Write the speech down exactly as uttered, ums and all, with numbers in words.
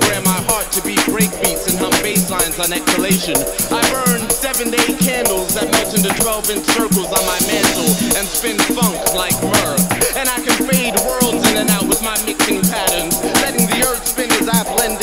program my heart to beat breakbeats and hum bass lines on exhalation. I burn seven-day candles that melt into twelve-inch circles on my mantle and spin funk like myrrh. And I can fade worlds in and out with my mixing patterns, letting the earth spin as I blend